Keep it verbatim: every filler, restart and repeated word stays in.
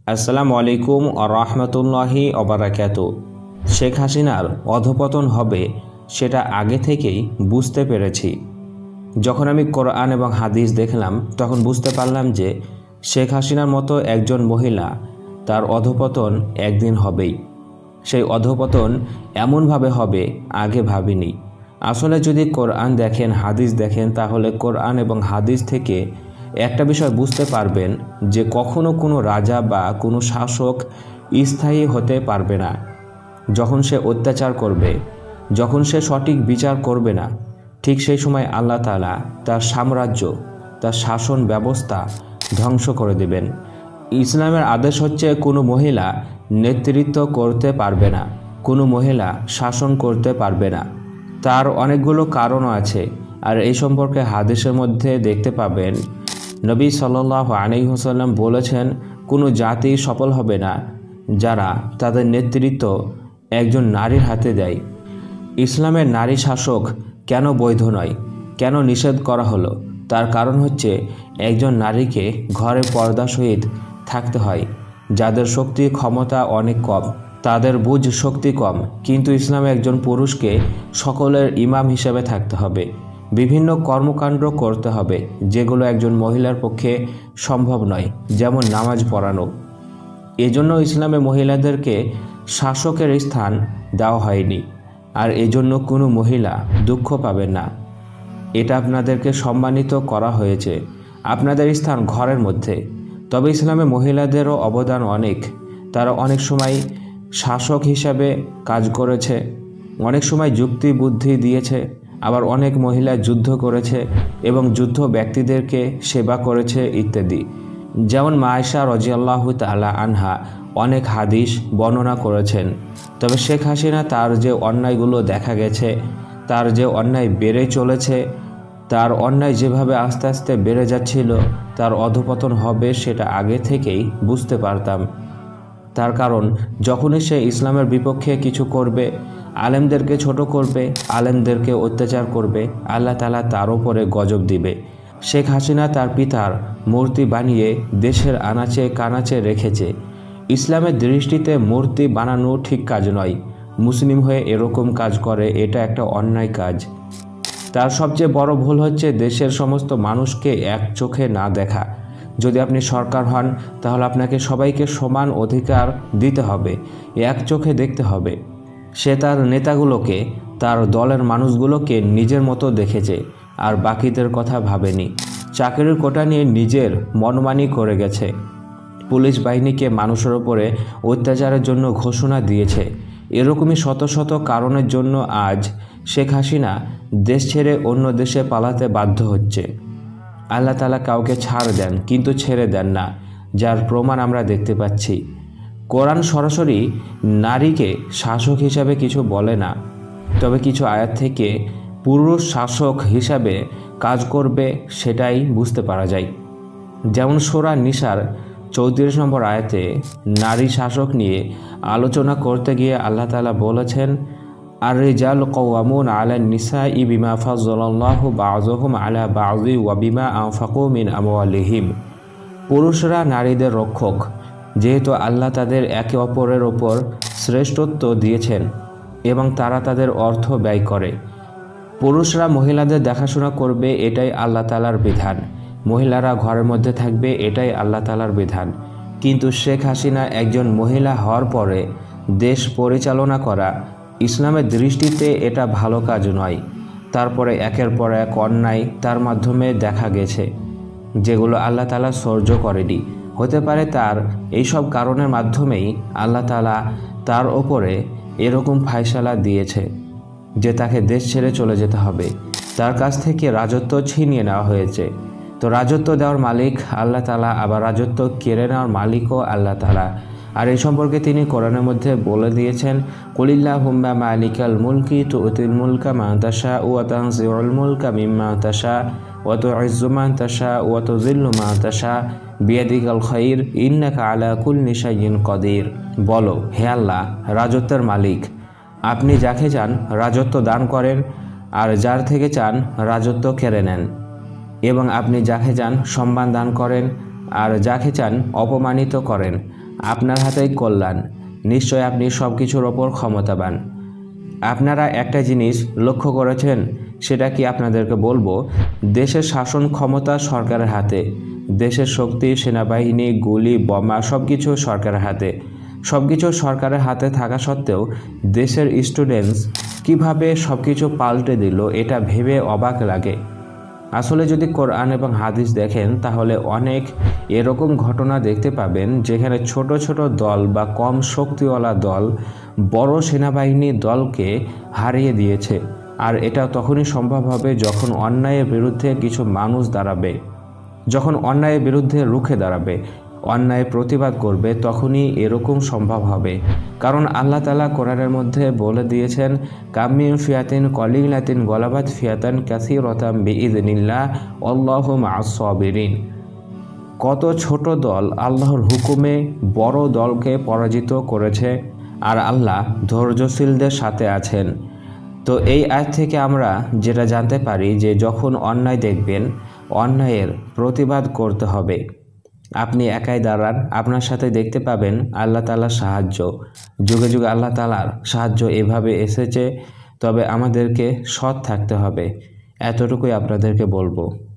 আসসালামু আলাইকুম ওয়া রাহমাতুল্লাহি ওয়া বারাকাতুহু। শেখ হাসিনার অধঃপতন হবে সেটা আগে থেকেই বুঝতে পেরেছি। যখন আমি কোরআন এবং হাদিস দেখলাম তখন বুঝতে পারলাম যে শেখ হাসিনার মতো একজন মহিলা তার অধঃপতন একদিন হবেই। সেই অধঃপতন এমনভাবে হবে আগে ভাবিনি। আসলে যদি কোরআন দেখেন, হাদিস দেখেন, তাহলে কোরআন এবং হাদিস থেকে একটা বিষয় বুঝতে পারবেন যে কখনো কোনো রাজা বা কোনো শাসক স্থায়ী হতে পারবে না। যখন সে অত্যাচার করবে, যখন সে সঠিক বিচার করবে না, ঠিক সেই সময় আল্লাহ তাআলা তার সাম্রাজ্য, তার শাসন ব্যবস্থা ধ্বংস করে দেবেন। ইসলামের আদেশ হচ্ছে কোনো মহিলা নেতৃত্ব করতে পারবে না, কোনো মহিলা শাসন করতে পারবে না। তার অনেকগুলো কারণও আছে, আর এই সম্পর্কে হাদিসের মধ্যে দেখতে পাবেন নবী সাল্লাল্লাহু আলাইহি ওয়াসাল্লাম বলেছেন, কোনো জাতি সফল হবে না যারা তাদের নেতৃত্ব একজন নারীর হাতে দেয়। ইসলামের নারী শাসক কেন বৈধ নয়, কেন নিষেধ করা হলো? তার কারণ হচ্ছে একজন নারীকে ঘরে পর্দা সহিত থাকতে হয়। যাদের শক্তি ক্ষমতা অনেক কম, তাদের বুঝ শক্তি কম, কিন্তু ইসলামে একজন পুরুষকে সকলের ইমাম হিসেবে থাকতে হবে। বিভিন্ন কর্মকাণ্ড করতে হবে যেগুলো একজন মহিলার পক্ষে সম্ভব নয়, যেমন নামাজ পড়ানো। এজন্য ইসলামে মহিলাদেরকে শাসকের স্থান দেওয়া হয়নি, আর এজন্য কোনো মহিলা দুঃখ পাবেন না। এটা আপনাদেরকে সম্মানিত করা হয়েছে, আপনাদের স্থান ঘরের মধ্যে। তবে ইসলামে মহিলাদেরও অবদান অনেক। তারা অনেক সময় শাসক হিসাবে কাজ করেছে, অনেক সময় যুক্তি বুদ্ধি দিয়েছে, আবার অনেক মহিলা যুদ্ধ করেছে এবং যুদ্ধ ব্যক্তিদেরকে সেবা করেছে ইত্যাদি। যেমন মা আয়েশা রাদিয়াল্লাহু তাআলা আনহা অনেক হাদিস বর্ণনা করেছেন। তবে শেখ হাসিনা তার যে অন্যায়গুলো দেখা গেছে, তার যে অন্যায় বেড়ে চলেছে, তার অন্যায় যেভাবে আস্তে আস্তে বেড়ে যাচ্ছিল, তার অধঃপতন হবে সেটা আগে থেকেই বুঝতে পারতাম। তার কারণ যখনই সে ইসলামের বিপক্ষে কিছু করবে, আলেমদেরকে ছোট করবে, আলেমদেরকে অত্যাচার করবে, আল্লাহ তাআলা তার উপরে গজব দিবে। শেখ হাসিনা তার পিতার মূর্তি বানিয়ে দেশের আনাচে কানাচে রেখেছে। ইসলামের দৃষ্টিতে মূর্তি বানানো ঠিক কাজ নয়। মুসলিম হয়ে এরকম কাজ করে, এটা একটা অন্যায় কাজ। তার সবচেয়ে বড় ভুল হচ্ছে দেশের সমস্ত মানুষকে এক চোখে না দেখা। যদি আপনি সরকার হন তাহলে আপনাকে সবাইকে সমান অধিকার দিতে হবে, এক চোখে দেখতে হবে। সে তার নেতাগুলোকে, তার দলের মানুষগুলোকে নিজের মতো দেখেছে, আর বাকিদের কথা ভাবেনি। চাকরির কোটা নিয়ে নিজের মনমানি করে গেছে। পুলিশ বাহিনীকে মানুষের ওপরে অত্যাচারের জন্য ঘোষণা দিয়েছে। এরকমই শত শত কারণের জন্য আজ শেখ হাসিনা দেশ ছেড়ে অন্য দেশে পালাতে বাধ্য হচ্ছে। আল্লাহ তাআলা কাউকে ছাড় দেন, কিন্তু ছেড়ে দেন না, যার প্রমাণ আমরা দেখতে পাচ্ছি। কোরআন সরাসরি নারীকে শাসক হিসাবে কিছু বলে না, তবে কিছু আয়াত থেকে পুরুষ শাসক হিসাবে কাজ করবে সেটাই বুঝতে পারা যায়। যেমন সূরা নিসার চৌত্রিশ নম্বর আয়াতে নারী শাসক নিয়ে আলোচনা করতে গিয়ে আল্লাহ তাআলা বলেছেন, আর রিজাল কওয়ামুন আলা নিসাই বিমা ফাজ্জালাল্লাহু বা'যুহুম আলা বা'যি ওয়া বিমা আনফাকু মিন আমওয়ালিহিম। পুরুষরা নারীদের রক্ষক, যেহেতু আল্লাহ তাদের একে অপরের ওপর শ্রেষ্ঠত্ব দিয়েছেন এবং তারা তাদের অর্থ ব্যয় করে। পুরুষরা মহিলাদের দেখাশোনা করবে, এটাই আল্লাহ তাআলার বিধান। মহিলারা ঘরের মধ্যে থাকবে, এটাই আল্লাহ তাআলার বিধান। কিন্তু শেখ হাসিনা একজন মহিলা হওয়ার পরে দেশ পরিচালনা করা ইসলামের দৃষ্টিতে এটা ভালো কাজ নয়। তারপরে একের পর এক অন্যায় তার মাধ্যমে দেখা গেছে, যেগুলো আল্লাহ তাআলা সহ্য করেনি। হতে পারে তার এইসব কারণের মাধ্যমেই আল্লাহ তাআলা তার ওপরে এরকম ফায়সালা দিয়েছে যে তাকে দেশ ছেড়ে চলে যেতে হবে। তার কাছ থেকে রাজত্ব ছিনিয়ে নেওয়া হয়েছে। তো রাজত্ব দেওয়ার মালিক আল্লাহ তাআলা, আবার রাজত্ব কেড়ে নেওয়ার মালিকও আল্লাহ তাআলা। আর এই সম্পর্কে তিনি কোরআনের মধ্যে বলে দিয়েছেন, কুলিল্লাহুম্মা মালিকাল মুলকি তুতিল মুলকা মান তাশা ওয়া তানজিউল মুলকা মিম্মান তাশা ওয়া তুইজ্জু মান তাশা ওয়া তুযিল্লু মান তাশা বিয়াদিকাল খায়র ইন্নাকা আলা কুল্লি শাইইন কাদির। বলো, হে আল্লাহ, রাজত্বের মালিক, আপনি যাকে চান রাজত্ব দান করেন, আর যার থেকে চান রাজত্ব কেড়ে নেন, এবং আপনি যাকে চান সম্মান দান করেন, আর যাকে চান অপমানিত করেন। আপনার হাতেই কল্যাণ, নিশ্চয় আপনি সব কিছুর ওপর ক্ষমতাবান। আপনারা একটা জিনিস লক্ষ্য করেছেন, সেটা কি আপনাদেরকে বলবো, দেশের শাসন ক্ষমতা সরকারের হাতে, দেশের শক্তি, সেনাবাহিনী, গুলি, বোমা সব কিছু সরকারের হাতে। সব কিছু সরকারের হাতে থাকা সত্ত্বেও দেশের স্টুডেন্টস কিভাবে সব কিছু পাল্টে দিল, এটা ভেবে অবাক লাগে। আসলে যদি কোরআন এবং হাদিস দেখেন তাহলে অনেক এরকম ঘটনা দেখতে পাবেন যেখানে ছোট ছোট দল বা কম শক্তিওয়ালা দল বড় সেনাবাহিনী দলকে হারিয়ে দিয়েছে। আর এটা তখনই সম্ভব হবে যখন অন্যায়ের বিরুদ্ধে কিছু মানুষ দাঁড়াবে, যখন অন্যায়ের বিরুদ্ধে রুখে দাঁড়াবে, অন্যায় প্রতিবাদ করবে, তখনই এরকম সম্ভব হবে। কারণ আল্লাহ তাআলা কোরআনের মধ্যে বলে দিয়েছেন, কামিন ফিয়াতিন কলিলাতিন গলাবাত ফিয়াতান কাসীরাতাম বিইযনিল্লাহ আল্লাহু মা'আস সাবিরিন। কত ছোট দল আল্লাহর হুকুমে বড় দলকে পরাজিত করেছে, আর আল্লাহ ধৈর্যশীলদের সাথে আছেন। তো এই আয়াত থেকে আমরা যেটা জানতে পারি যে যখন অন্যায় দেখবেন, অন্যায়ের প্রতিবাদ করতে হবে। আপনি একাই দাঁড়ান, আপনার সাথে দেখতে পাবেন আল্লাহ তাআলার সাহায্য। যুগে যুগে আল্লাহ তাআলার সাহায্য এভাবে এসেছে। তবে আমাদেরকে সৎ থাকতে হবে, এতটুকুই আপনাদেরকে বলবো।